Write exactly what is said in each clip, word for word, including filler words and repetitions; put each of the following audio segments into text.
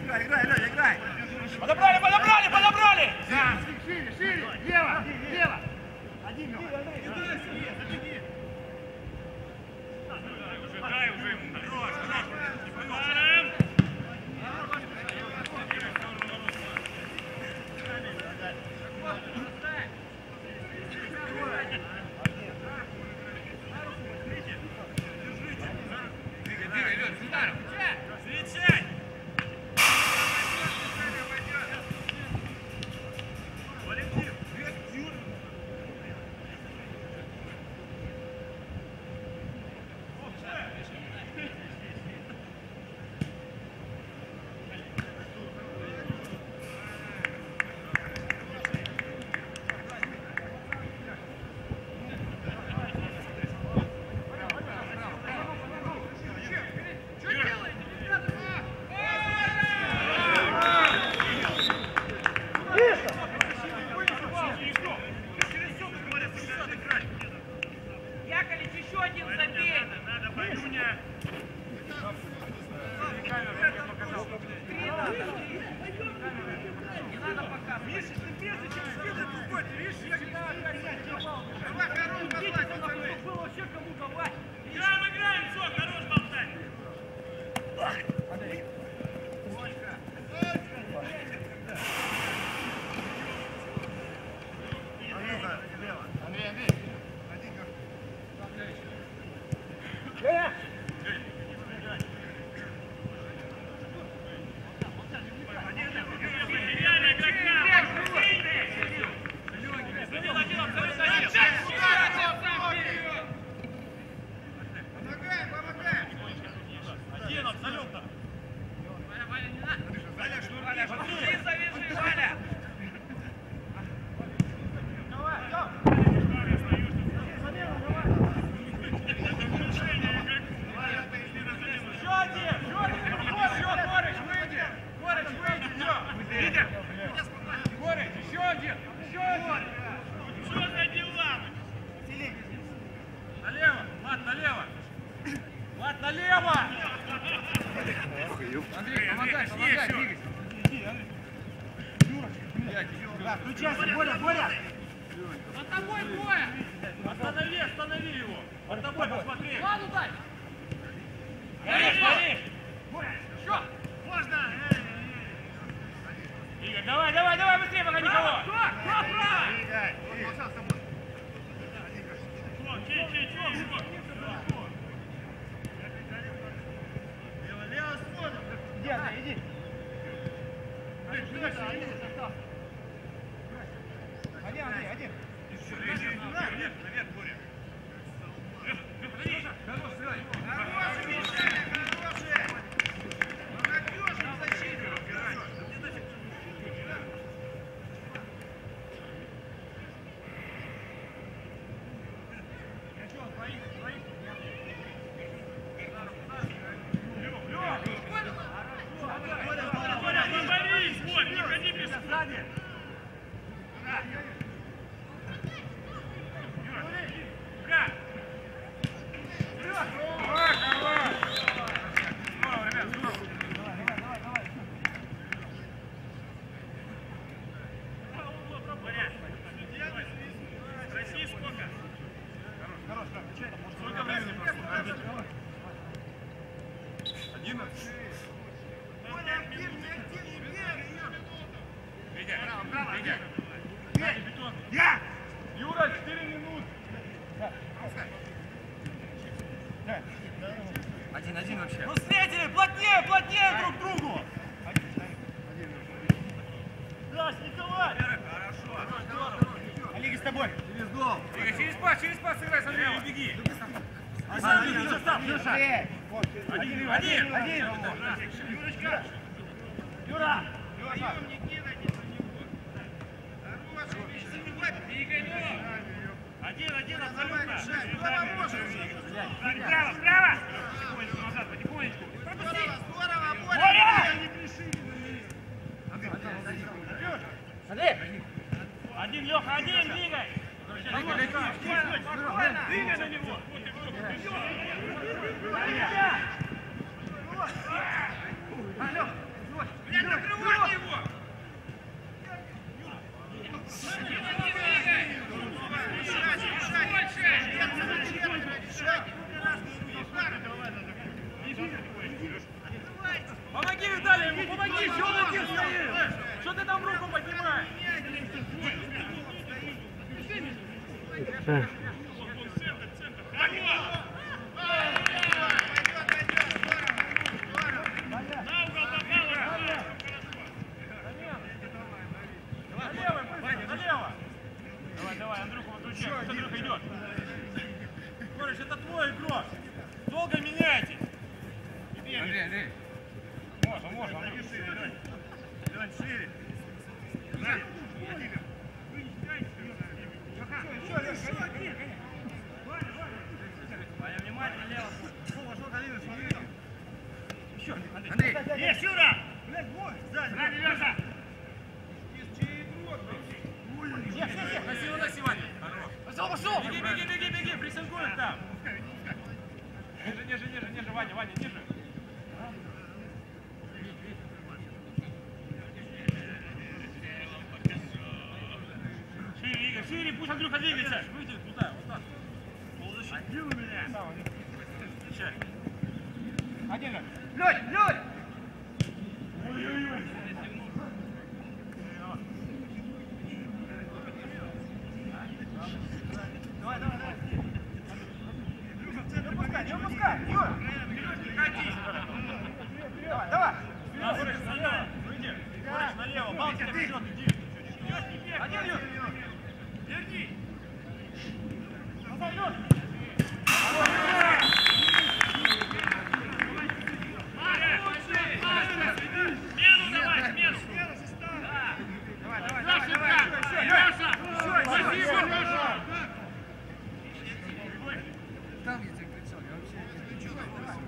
Играй, играй, Леня, играй! Подобрали, подобрали, подобрали! Да! Шире, шире! Лево, лево! Один, Лева! Уже дай уже ему. Хорош, хорош. Включайся, Боря, Боря! Под тобой, Боря! Останови, останови его! Под тобой, посмотри! Ладно, дай! Горишь, горишь! Еще! Можно! Игорь, давай, давай, давай, быстрее, пока никого! Кто? Кто право? Чей, чей, чей, Лево, лево, смотрим! Иди, Андрей, иди! Один, Андрей, один! Наверх, наверх, Боря! Хороший, Миша! Хороший! Молодежь в защите! Юра, четыре минуты. Один-один вообще. Ну встретили, плотнее, плотнее друг к другу. Даш, Николай. Олег, с тобой. Через гол. Через пас, через пас сыграй, смотри, не беги. Один, один, один, один. Юрочка. Юра. Один, один, абсолютно. Право, право. Потихонечку назад, потихонечку. Здорово, Боря! Андрей. Один, Леха, один, двигай. Спокойно. Двигай на него. Алло. Да. Давай, давай, Андрюха, выключай. Андрюха идет. Кореш, это твой игрок. Долго меняйте. Андрей, Андрей. Можно, можно. Андрюха, шире. Давай, шире. Сзади. Ваня, внимательно, лево. Вошел Галина, смотри там. Еще, Андрей. Есть, Юра! Блядь, бой! Сзади, сзади, Леша! Красиво, носи, Ваня. Пошел, пошел! Беги, беги, беги, беги, прессингуем там. Ниже, ниже, ниже, ниже, Ваня, Ваня, ниже. Шире, Игорь, шире, пусть Андрюха двигается. Выйди туда, вот так. Полузащитил меня. Встречай. Один же. Лёнь, Лёнь! Ой-ой-ой. Давай, давай, давай. Не упускай, не упускай. Юр! Давай, давай. Кореш, налево. Выйди. Кореш, налево. Балки вперед, иди. Один, Юр. Верни. Назад, Юр. Смену давай, смену. Давай, давай, давай, давай. Леша! Спасибо, Леша! Там я тебя кричал, я вообще не кричу.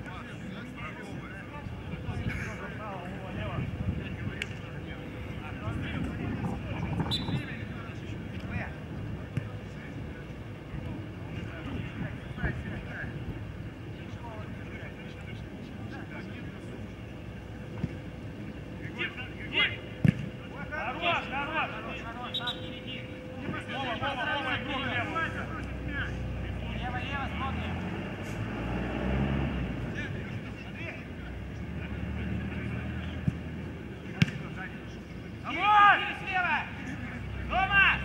Хорош, хорош! Вова, Вова, Вова, игру лево! Лево, лево, смотрим! Домой! Слева! Дома!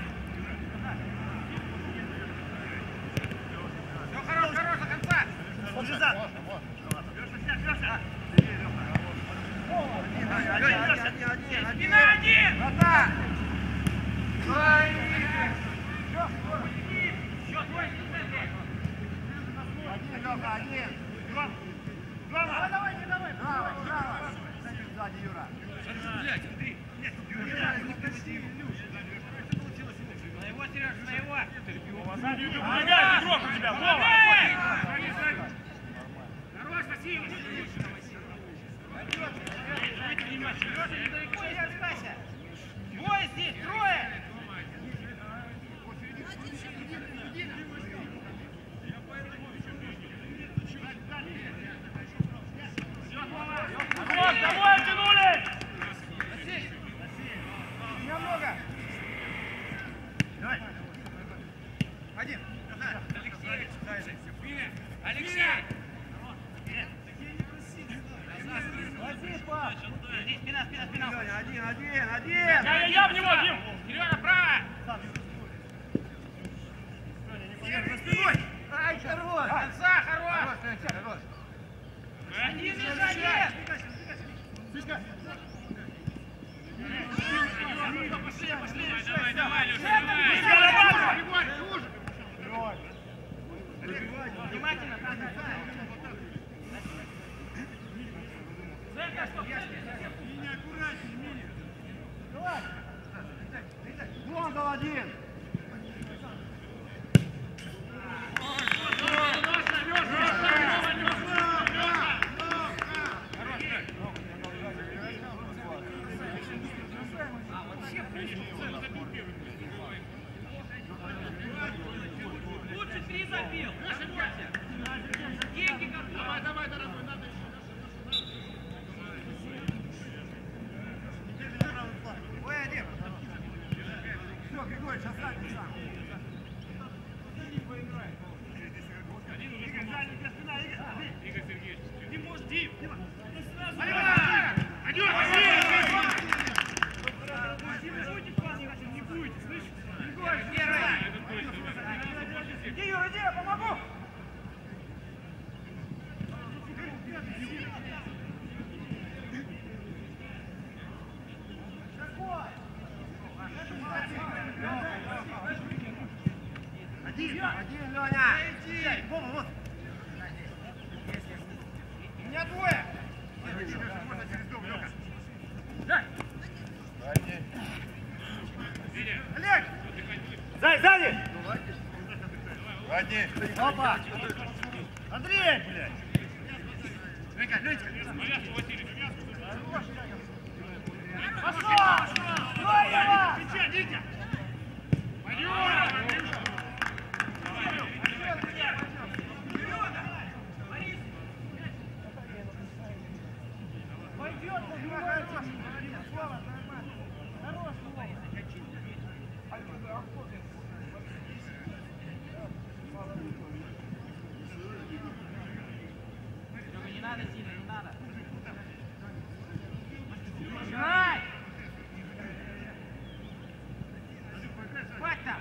Все, хорош, хорош, до конца! Лучше зад! Один, один, один, один. Спина один! Назад! Один, Лёха, один. Давай, давай, не давай! Браво, браво. Сзади, Юра. Блядь, Андрей! Юра, не кости. На его, Сереж, на его! Сзади, помогай, игрок у тебя, Вова! Хорош, спасибо! Двое здесь, трое! Вот, домой тянули! Немного. Давай. Один. Алексей. Алексей! Иди, спина, спина, спина! Один, один, один. Я, я, я в него, Дим! Вперед, направо! За спиной. Ай, хорош. Конца, хорош! Хорош, хорош. Один лишь один! Фишка. Пошли, пошли! Давай, давай, Леша, давай! Внимательно, так, так, так. Вон дал один. Лучше три забил! Деньги как давай, давай, дорогой, надо еще. Ой, один. Все, Григорий, сейчас Одни. Опа! Андрей, блядь! Вика, Лёнька! Пошел! Стой его! Витя, Витя! Пойдем! Пойдет, хорош! Слава, нормально! Хорош, Слава! Не надо сильно, не надо! Играй! Хватит там!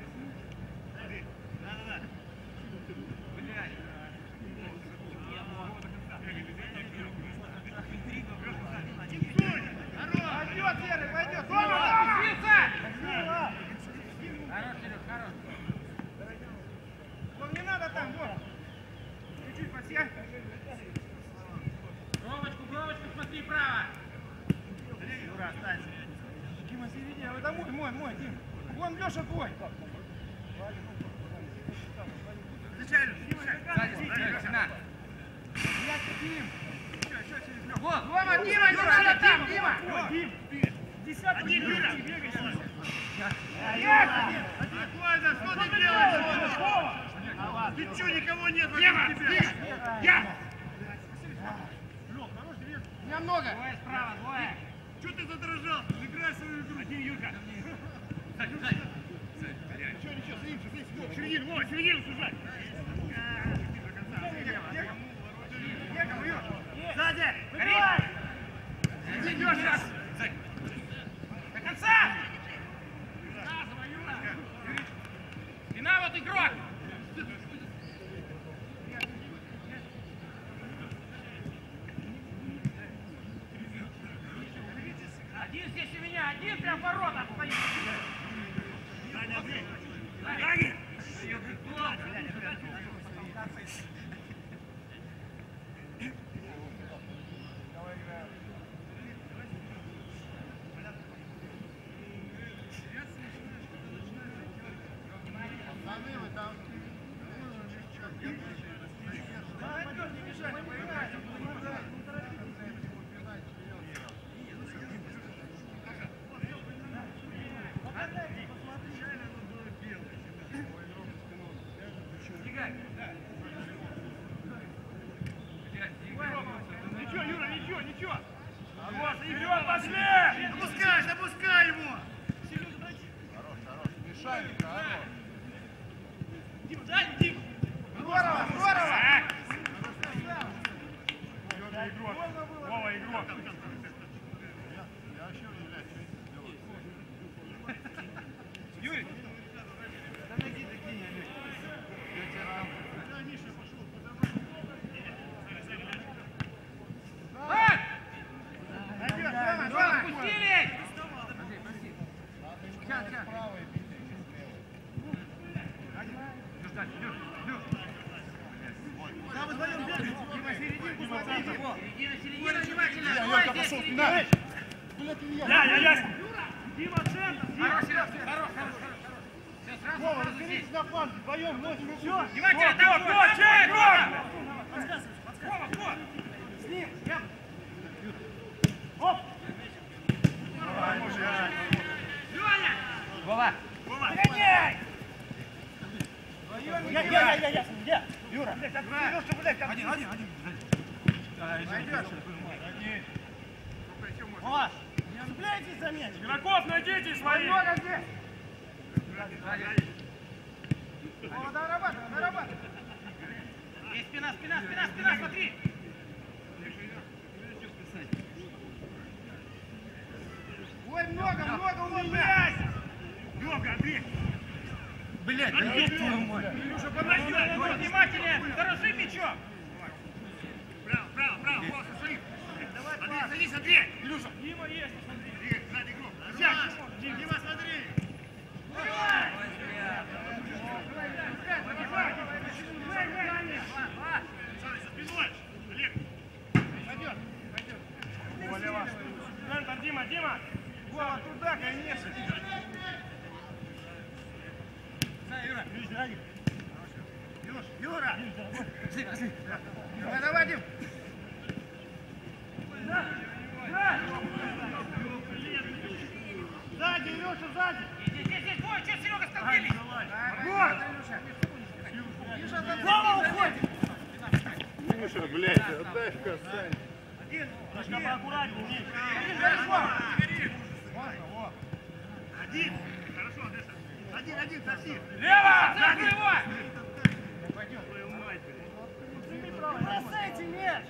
Пойдет, Серый, пойдет! Дома, дома! Хорош, Серег, хорош! Вон, не надо там, вон! Чуть-чуть подсядь! Бровочку, бровочку, смотри, право! Юра, останься! Дима, середина, это мой, мой, мой, Дим! Вон, Леша, твой! Встречай, Дима, на! Дим! Вот! Рома, Дима, не надо там, Дима! Дим! Десятый, Юра! Спокойно, что ты делаешь? Ты что, никого нет? Дима, я! У меня много! Двое справа, двое! Что ты задрожал? Играй свою игру. Один, Юрка. Сзади, сзади. Ничего, ничего, садимся, садимся. Середину, Вова, середину сужай. Сзади! Выбивай! Идешь сейчас! До конца! Спина вот игрок! Один здесь у меня, один прям в воротах стоит. Даги! Ничего, Юра, ничего, ничего. Вперед, пошли! Запускай, запускай его! Хорош, хорош, мешай, хорош. Дима, дай, Дима! Здорово, здорово! Вова игрок, Вова игрок. Юрий! Да ноги такие, Олег. Спустились! Сейчас, сейчас. Да, вы вдвоем бегаете. Дима, серединку смотрите. Середина, середина, внимательно. Двое здесь, середина. Я, я, я! Дима, центр. Хорош, Серег, хорош, хорош, хорош. Все, сразу, Вова, сразу здесь. разберитесь на фланге, вдвоем, ночь, все. Внимательно, там кто? Чей, кто? Вова, кто? С ним, я. Оп! Леня! Вова! Вова! Гоняй! Я, я, я, я, я, Юра! Один, один, один. Пойдешь. Вова! Не цепляйтесь за мяч! Игроков найдите своих! Много здесь! Вова, дорабатывай, дорабатывай! Есть спина, спина, спина, спина, смотри! Ой, много, много у меня! Много, Андрей! Блядь, да ёб твою мать! Илюша, подожди! Внимательнее! Дорожи мячом! Право, право, право! Вова, своих! Давай, Андрей, садись, Андрей! Илюша! Дима есть, посмотри! Игорь, сзади игрок! Сядь! Дима, смотри! Давай! Сзади, за спиной! Олег! Пойдет, пойдет. Вова, центр, Дима, Дима! Вова, туда, конечно! Да, Юра! Юра! Давай, давай, Дим! Сзади, Илюша, сзади! Здесь, здесь, здесь, бой, что, Серега, столкнулись? Вот! Вова уходит! Илюша, блядь, отдай в касание. Один, Только поаккуратнее, Дим. один! Хорошо, Андрюша! Один, один, соси! Лево! Закрывай! Пойдет, твою мать, блядь! Бросайте мяч!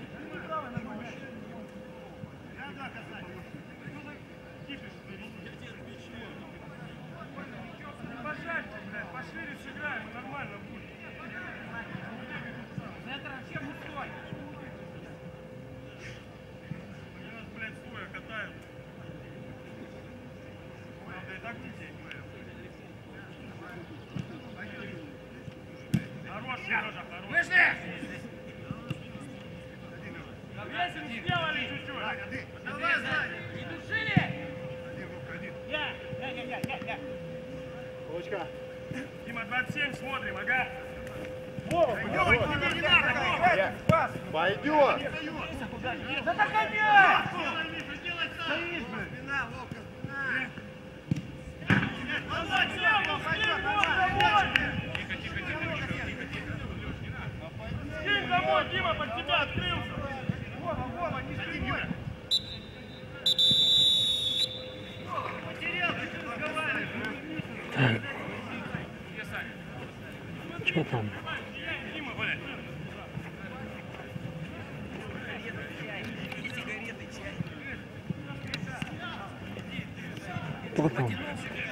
Да, да, касание! Пожалуйста, блядь, пошире сыграем, нормально будет. Центр вообще пустой. Они нас, блядь, стоя катают. Правда, и так детей, блядь. Хорош, Сережа, хорош. Вышли! Весим сделали чуть-чуть. Давай, сзади! Не душили? Один, Вовка, один! Я, я, я, я, я, я. Лучка. Дима, двадцать семь смотрим, ага. Вова, Ой, пойдет. тебе не надо, Вова! Пойдет. Да так опять! Делай, Миша, делай сам! Стоишь, блядь! Спина, Вовка, спина! Давай, Серега, скинь домой! Скинь домой, Дима, под тебя открылся! Вова, Вова, не спиной! Потерял, ты что разговариваешь? Что там? Дима, блядь. Кто там?